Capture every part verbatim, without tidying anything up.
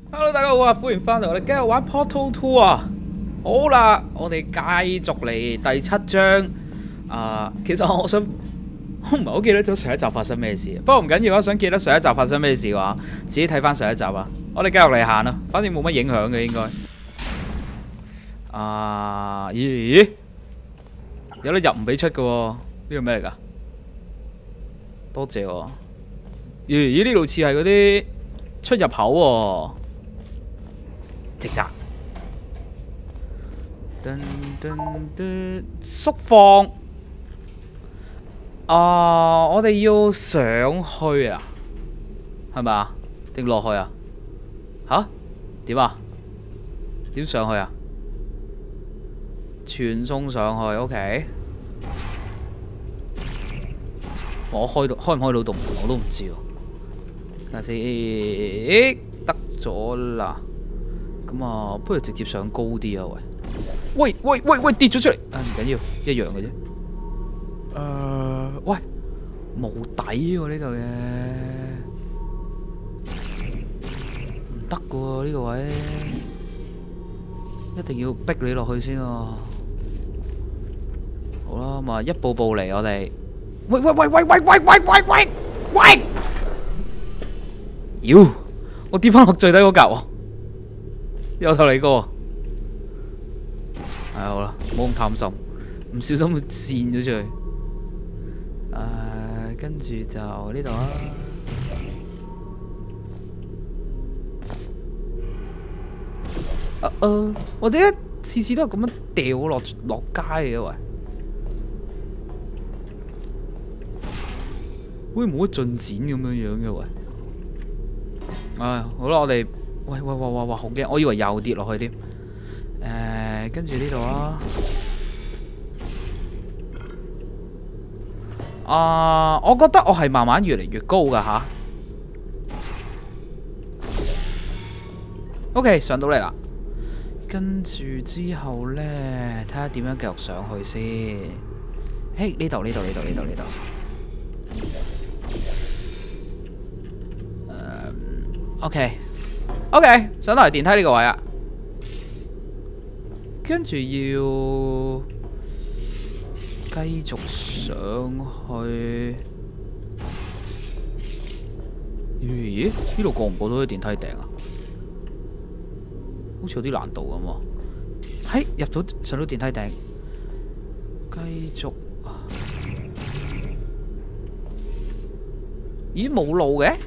Hello， 大家好啊！歡迎翻嚟，我哋繼續玩 Portal Two 啊！好啦，我哋繼續嚟第七章。啊、呃，其實我想，我唔係好記得咗上一集發生咩事。不過唔緊要啊，想記得上一集發生咩事嘅話，自己睇翻上一集啊。我哋繼續嚟行啦，反正冇乜影響嘅應該。啊、呃，咦？有得入唔俾出嘅喎，呢個咩嚟㗎？多謝喎。咦？呢度似係嗰啲出入口喎。直閘，噔噔噔，縮放。啊、呃，我哋要上去啊，係咪啊？定落去啊？吓？點啊？點上去啊？傳送上去 ，OK。我開到開唔開到度門我都唔知喎。睇下先，咦，得咗啦。咁啊，不如直接上高啲啊！喂，喂喂喂喂，跌咗出嚟，啊唔緊要，一樣嘅啫。誒、呃，喂，冇底喎呢嚿嘢，唔得嘅喎呢個位，一定要逼你落去先啊！好啦，咁啊一步步嚟，我哋。喂喂喂喂喂喂喂喂喂喂！妖，我跌翻落最低嗰格喎。有頭嚟過，係好啦，冇咁貪心，唔小心會跣咗出去。誒，跟住就呢度啊。啊哦，我哋一次次都係咁樣掉落落街嘅喂，會冇乜進展咁樣樣嘅喂。唉，好啦，我哋。喂喂喂喂喂，好驚！我以為又跌落去添。誒，跟住呢度啊。啊，我覺得我係慢慢越嚟越高噶吓。OK， 上到嚟啦。跟住之後咧，睇下點樣繼續上去先。嘿，呢度呢度呢度呢度呢度。誒 ，OK。OK， 上到嚟電梯呢個位啊，跟住要繼續上去。咦？呢度過唔過到去電梯頂啊？好似有啲難度咁喎。嘿，入到上到電梯頂，繼續。咦？冇路嘅？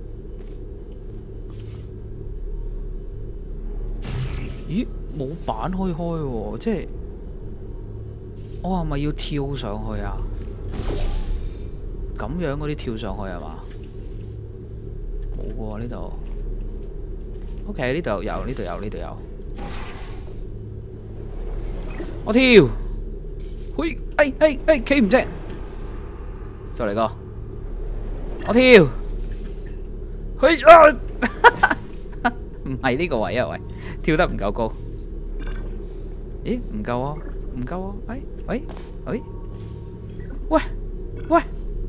咦，冇板可以開喎，即係我係咪要跳上去啊？咁樣嗰啲跳上去係嘛？冇喎呢度。OK， 呢度有，呢度有，呢度有。我跳，嘿，哎哎哎，企唔正，再嚟個，我跳，嘿啊！唔係呢個位啊喂。跳得唔夠高，咦？唔夠啊，唔夠啊！哎，喂，喂，喂，喂，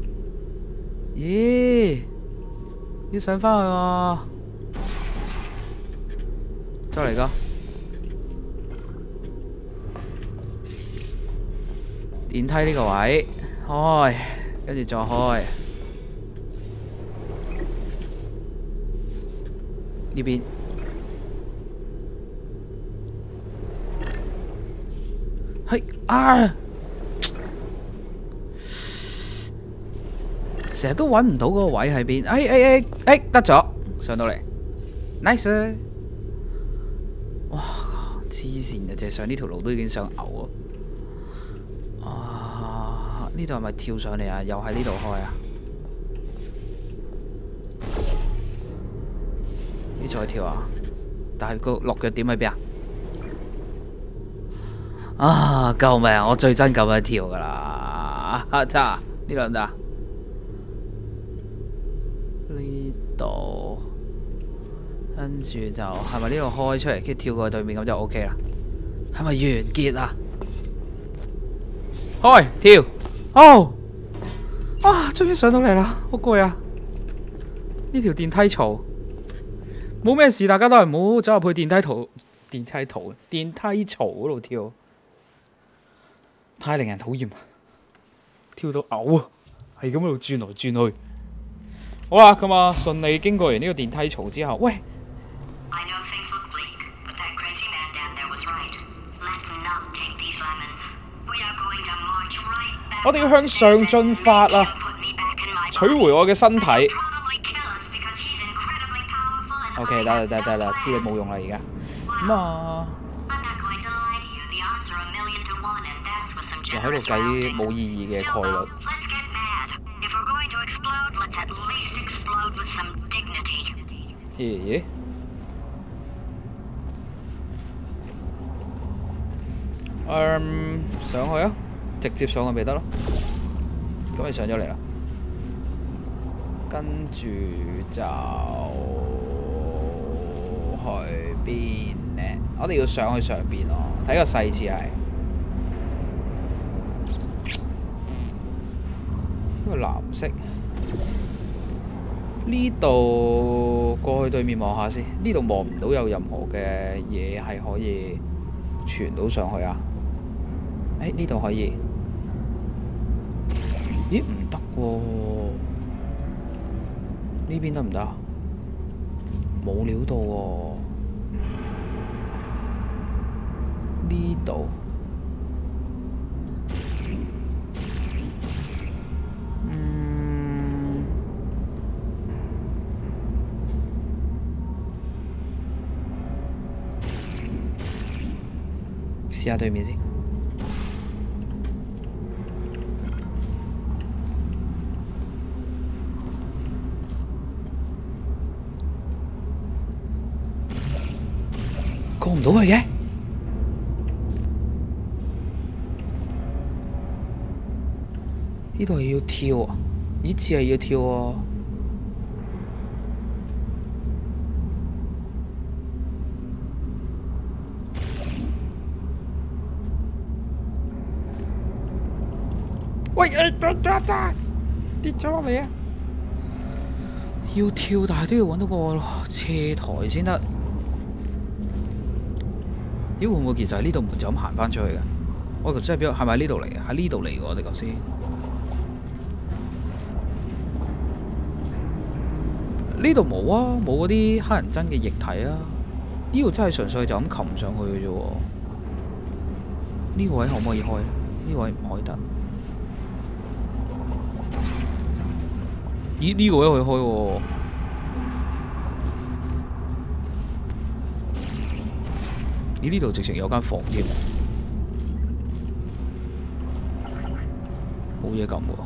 咦？要上返去喎，再嚟個電梯呢個位開，跟住再開呢邊。係啊！成日都揾唔到嗰個位喺邊。哎哎哎哎，得咗，上到嚟 ，nice！ 哇，黐線嘅，淨係上呢條路都已經想嘔啊！啊，呢度係咪跳上嚟啊？又喺呢度開啊？呢再跳啊？但係個落腳點喺邊啊？啊！救命！我最憎咁樣跳噶啦！啊，得啊，呢度得啊？呢度，跟住就係咪呢度開出嚟，跟住跳過去對面咁就 OK 啦？係咪完結啊？開跳，哦！啊，終於上到嚟啦，好攰啊！呢條電梯槽， 冇咩事，大家都係唔好走入去電梯圖、電梯圖、電梯槽嗰度跳，太令人討厭，跳到嘔啊！係咁喺度轉來轉去。好啦，咁啊，順利經過完呢個電梯槽之後，喂，我哋要向上進發啊！取回我嘅身體。OK， 得啦得啦得啦，知你冇用啦而家。咁啊，又喺度計啲冇意義嘅概率。咦？嗯，上去啊！直接上去咪得咯。咁你上咗嚟啦，跟住就去邊呢？我哋要上去上邊咯，睇個細節係。因為藍色。呢度過去對面望下先，呢度望唔到有任何嘅嘢係可以傳到上去啊！誒，呢度可以。咦，唔得喎！呢邊得唔得？冇料到喎！呢度，嗯，試下對面先。過唔到去嘅，呢度係要跳啊！呢次係要跳啊！喂，誒，跌咗落嚟啊！要跳，但係都要揾到個斜台先得。咦，會唔會其實喺呢度門就咁行翻出去嘅？我真係邊係咪喺呢度嚟嘅？喺呢度嚟嘅，我哋頭先。呢度冇啊，冇嗰啲黑人憎嘅液體啊！呢度真係純粹就咁擒上去嘅啫喎。呢個位可唔可以開咧？呢個位唔開得。咦？呢個位可以開喎。咦？呢度直情有間房添，冇嘢撳喎。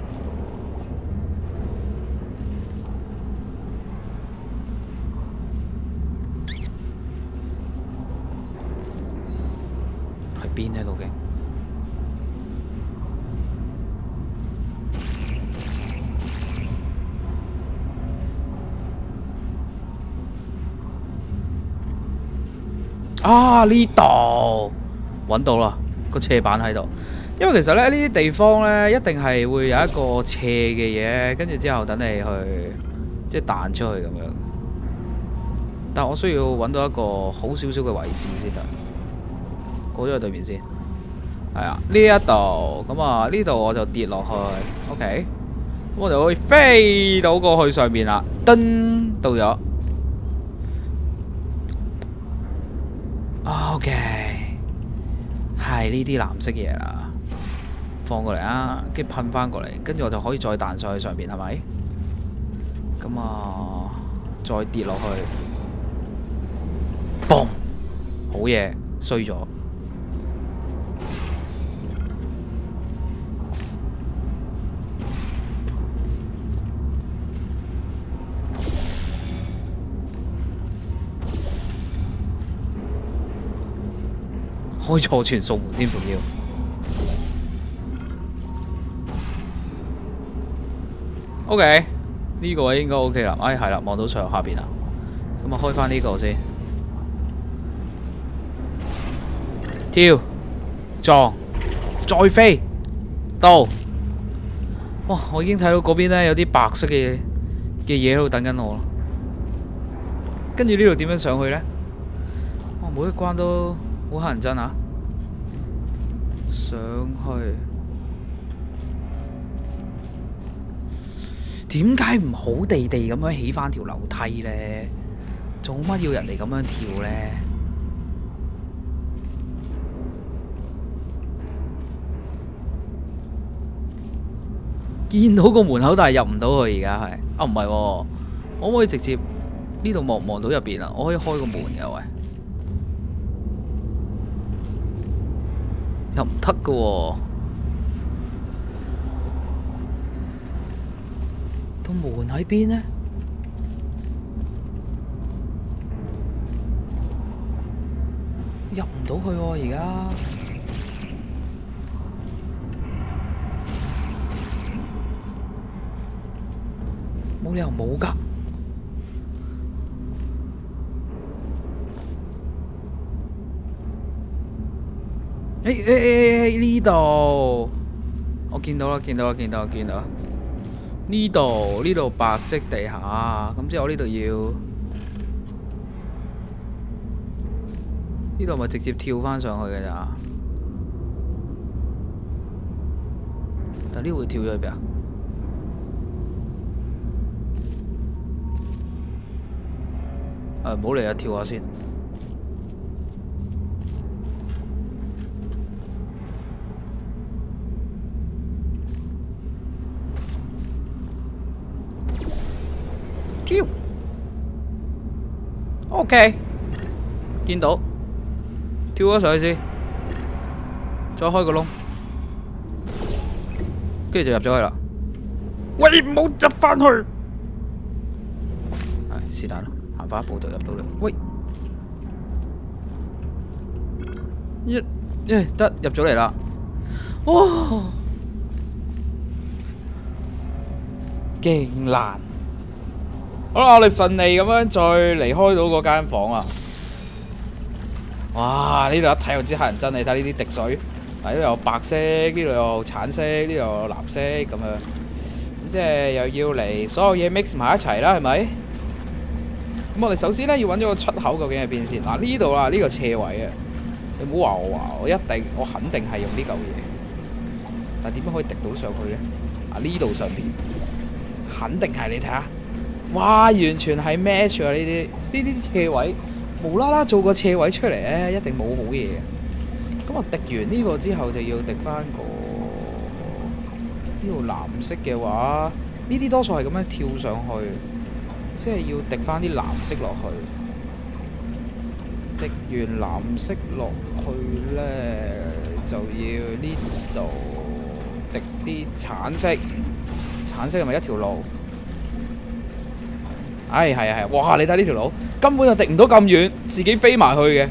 喺邊呢？究竟？啊！呢度揾到啦，個斜板喺度。因為其實咧，呢啲地方咧一定係會有一個斜嘅嘢，跟住之後等你去即係彈出去咁樣。但我需要揾到一個好少少嘅位置先得。過咗去對面先。係啊，呢一度咁啊，呢度我就跌落去。OK，咁我就可以飛到過去上面啦。噔，到咗。OK， 係呢啲藍色嘅嘢啦，放過嚟啊，跟住噴翻過嚟，跟住我就可以再彈上去上邊，係咪？咁啊，再跌落去，嘣，好嘢，衰咗。開錯傳送門添，仲要。OK，呢個位應該 OK 啦。哎，係啦，望到上下邊啦。咁啊，開翻呢個先。跳，撞，再飛，到。哇！我已經睇到嗰邊咧有啲白色嘅嘅嘢喺度等緊我啦。 跟住呢度點樣上去咧？哇，每一關都好乞人憎啊！上去點解唔好地地咁樣起翻條樓梯咧？做乜要人哋咁樣跳咧？見到個門口，但係入唔到去。而家係啊，唔係喎，可唔可以直接呢度望望到入邊啊？我可以開個門嘅喂，又唔得嘅喎。個門喺邊呢？入唔到去喎，而家。冇理由冇㗎。誒誒誒誒呢度，我見到啦，見到啦，見到啦，見到啦。呢度呢度白色地下，咁即係我呢度要呢度咪直接跳翻上去嘅咋？但呢度會跳咗去邊啊？誒，唔好嚟啊！跳下先。跳。OK。見到。跳咗上去先。再開個窿。跟住就入咗去啦。喂，唔好入翻去。係，是但啦。行翻一步就入到嚟。喂，一，誒得入咗嚟啦。哇，勁難。好啦，我哋順利咁樣再離開到嗰間房啊！哇，呢度一睇就知乞人憎，你睇呢啲滴水，嗱呢度有白色，呢度有橙色，呢度有藍色咁樣，咁即係又要嚟所有嘢 mix 埋一齊啦，係咪？咁我哋首先咧要揾咗個出口，究竟喺邊先？嗱呢度啦，呢個斜位啊，你唔好話我話，我一定，我肯定係用呢嚿嘢。但係點樣可以滴到上去咧？啊呢度上邊，肯定係你睇下，哇，完全係 match 啊！呢啲呢啲斜位，無啦啦做個斜位出嚟咧，一定冇好嘢嘅。咁啊滴完呢個之後，就要滴翻個呢度藍色嘅話，呢啲多數係咁樣跳上去。即係要滴翻啲藍色落去，滴完藍色落去咧，就要呢度滴啲橙色，橙色係咪一條路？唉，係啊係，哇！你睇呢條路根本就滴唔到咁遠，自己飛埋去嘅。誒，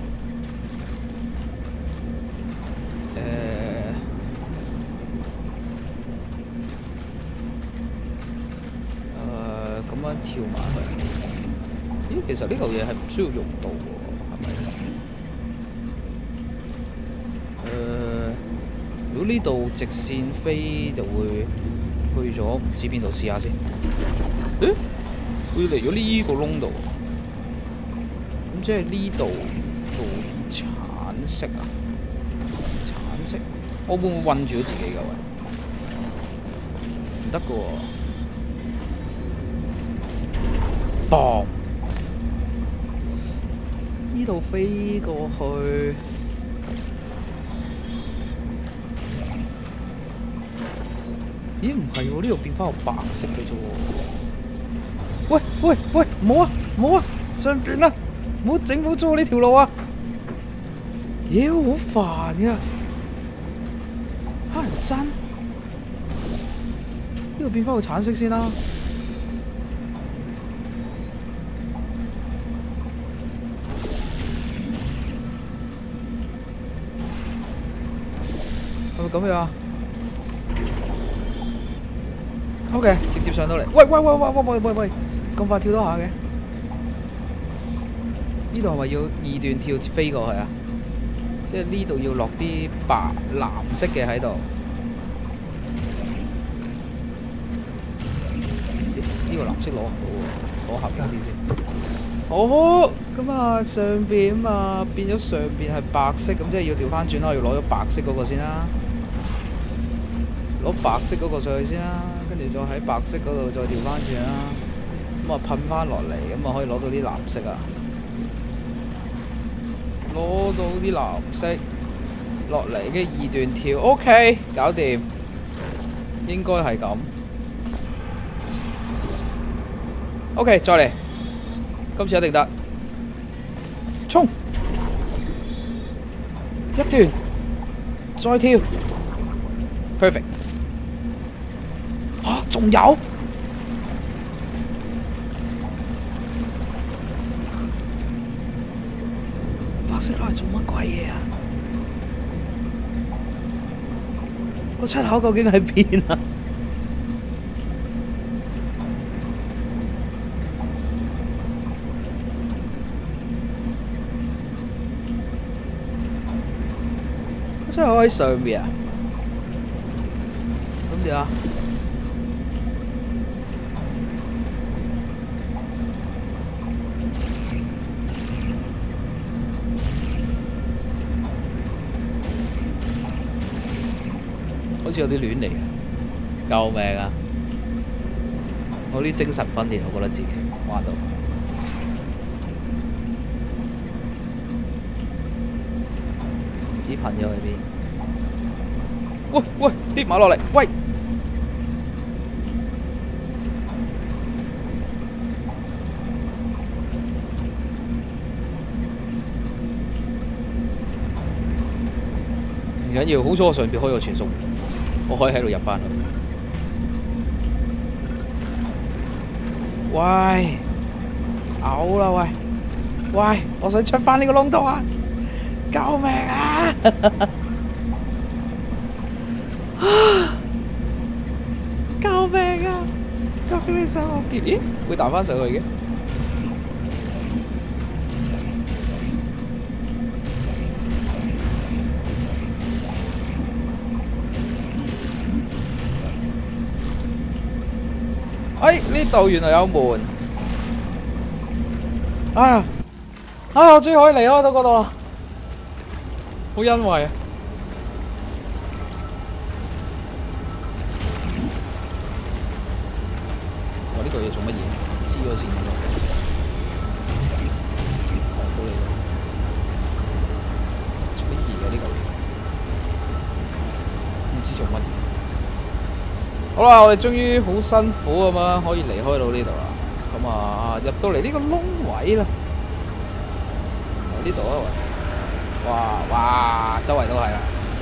咁樣跳埋去。咦，其實呢嚿嘢係唔需要用到喎，係咪？誒，如果呢度直線飛就會去咗唔知邊度，試下先。誒？會嚟咗呢個窿度，咁即係呢度做橙色啊？橙色，我會唔會困住咗自己㗎？喂，唔得㗎喎！嘣！呢度飛過去，咦？唔係喎，呢度變翻個白色嘅啫喎。喂喂喂，唔好啊唔好啊，上邊啊，唔好整好咗呢條路啊！妖，好煩噶，乞人憎。呢度變翻個橙色先啦。係咪咁樣啊 ？OK， 直接上到嚟。喂喂喂喂喂喂喂喂！咁快跳多下嘅？呢度係咪要二段跳飛過去啊？即係呢度要落啲白藍色嘅喺度。呢個藍色攞唔到喎，攞後邊啲先。 哦，咁啊上邊啊嘛變咗上邊係白色，咁即係要調翻轉啦，我要攞咗白色嗰個先啦，攞白色嗰個上去先啦，跟住再喺白色嗰度再調翻轉啦，咁啊噴翻落嚟，咁啊可以攞到啲藍色啊，攞到啲藍色落嚟嘅二段跳 ，OK， 搞掂，應該係咁 ，OK， 再嚟。今次一定得，衝一段，再跳 ，perfect。嚇，仲有？白色攞嚟做乜鬼嘢啊？個出口究竟喺邊啊？出口喺上面啊？咁點啊？好似有啲亂嚟嘅，救命啊！我啲精神分裂，我覺得自己玩到。唔知噴咗去邊？喂喂，跌埋落嚟！喂！唔緊要，好彩我上邊開個傳送門，我可以喺度入翻去。喂！嘔啦喂！喂！我想出翻呢個窿度啊！救命啊！救命啊！究竟你想我跌？咦？會彈翻上去嘅？哎！呢度原來有門。哎呀！哎呀！我終於可以離開到嗰度啦！好欣慰啊！哇！呢個嘢做乜嘢？黐咗線咁樣，學到你啦！做乜嘢啊？呢嚿嘢唔知做乜嘢。好啦，我哋終於好辛苦咁樣可以離開到呢度啦。咁啊，入到嚟呢個窿位啦。呢度啊喂！哇哇，周圍都係啦！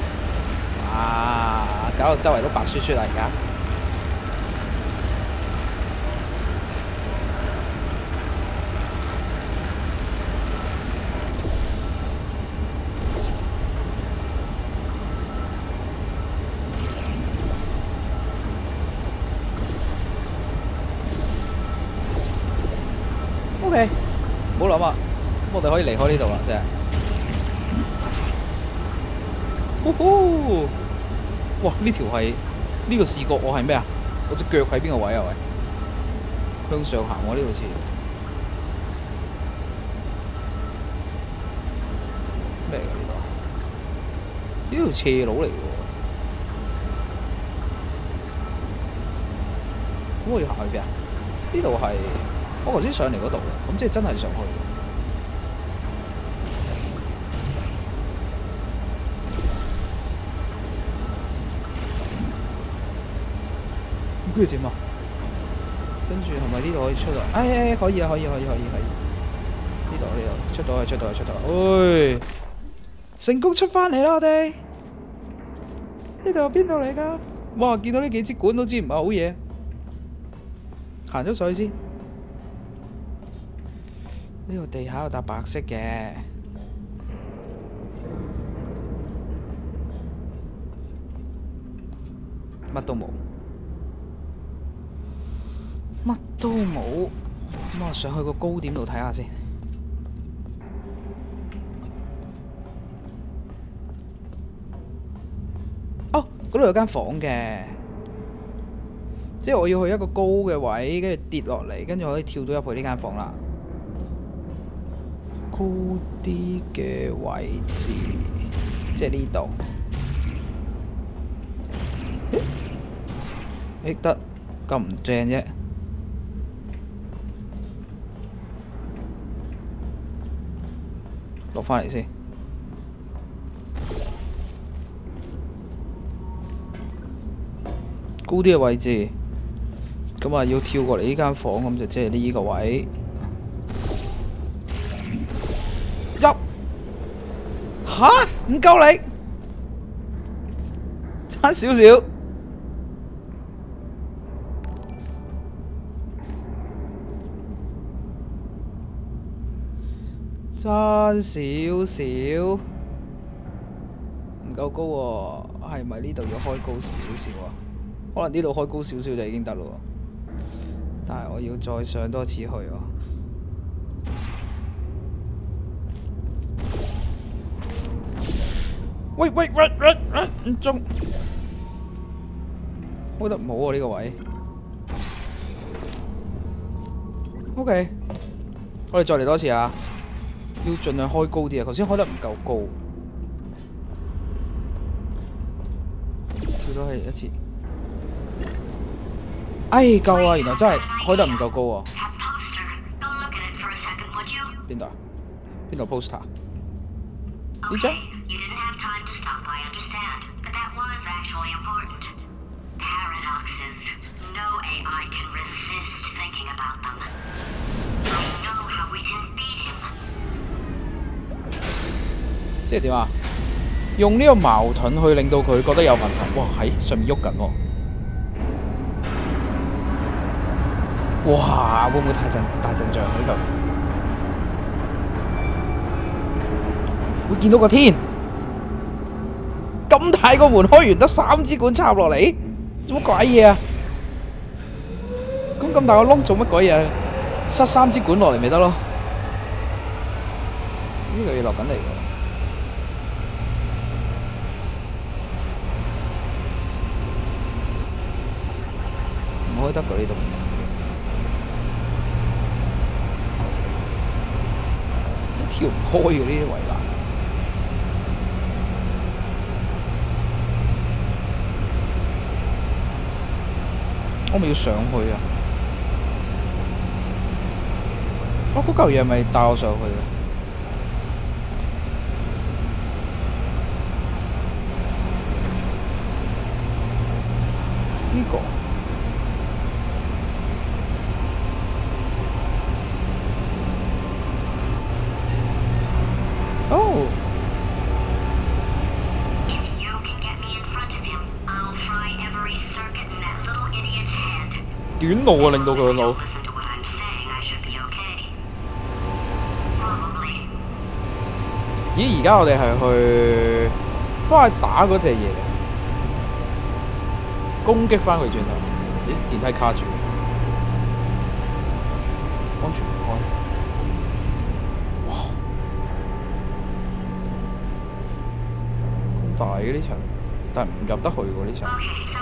哇，搞到周圍都白雪雪啦而家。OK， 唔好諗啊！咁我哋可以離開呢度啦，真係。呼呼！哇！呢條係呢個視覺，我係咩啊？我隻腳喺邊個位啊？喂，向上行喎，呢度似。咩嚟㗎呢度？呢條斜路嚟㗎喎。咁我要行去邊啊？呢度係我頭先上嚟嗰度，咁即係真係上去。跟住點啊？跟住係咪呢度可以出到？哎哎，可以啊，可以，可以，可以，可以。呢度呢度出到去，出到去，出到去。喂，成功出翻嚟啦！我哋呢度係邊度嚟㗎？哇！見到呢幾支管都知唔係好嘢。行咗上去先。呢個地下有笪白色嘅。乜都冇。乜都冇，咁我上去個高點度睇下先。哦，嗰度有間房嘅，即係我要去一個高嘅位，跟住跌落嚟，跟住可以跳到入去呢間房啦。 高啲嘅位置，即係呢度。誒得咁唔正啫，落返嚟先。高啲嘅位置，咁啊要跳過嚟呢間房，咁就即係呢個位。入吓唔夠力，差少少。差少少，唔夠高喎，係咪呢度要開高少少啊？可能呢度開高少少就已經得咯，但係我要再上多次去喎。喂喂喂喂喂，唔中，開得唔好喎呢個位。OK， 我哋再嚟多次啊！要盡量開高啲啊！頭先開得唔夠高，跳多係一次。哎，夠啦！原來真係開得唔夠高喎。邊度啊？邊度 poster？ 呢張？即係點啊？用呢個矛盾去令到佢覺得有問題。哇！喺上面喐緊喎。哇！會唔會太陣大陣仗呢嚿？會見到個天。咁大個門開完得三支管插落嚟，做乜鬼嘢啊？咁咁大個窿做乜鬼嘢？塞三支管落嚟咪得咯？呢個嘢落緊嚟㗎。唔開得㗎呢度。跳唔開嘅呢啲圍欄。我咪要上去啊！我嗰嚿嘢係咪帶我上去啊？呢個哦。短路啊，令到佢個腦。咦？而家我哋係去翻去打嗰隻嘢，攻擊翻佢轉頭。咦？電梯卡住，安全唔開。哇！咁大嘅呢層，但係唔入得去喎呢層。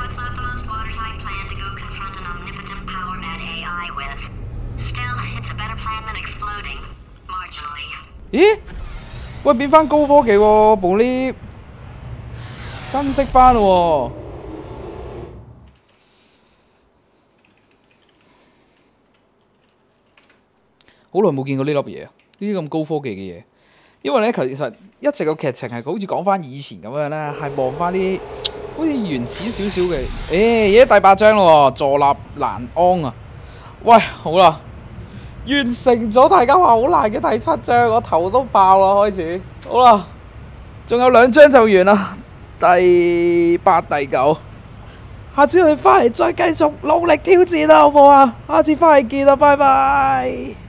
咦？喂，變翻高科技喎，部 lift 新式翻咯喎。好耐冇見過呢粒嘢啊！呢啲咁高科技嘅嘢，因為咧其實一直個劇情係好似講翻以前咁樣咧，係望翻啲好似原始少少嘅。誒，而家第八章咯喎，坐立難安啊！喂，好啦。完成咗大家話好難嘅第七章，我頭都爆啦開始。好啦，仲有兩章就完啦，第八、第九。下次我哋翻嚟再繼續努力挑戰啦，好唔好啊？下次翻嚟見啦，拜拜。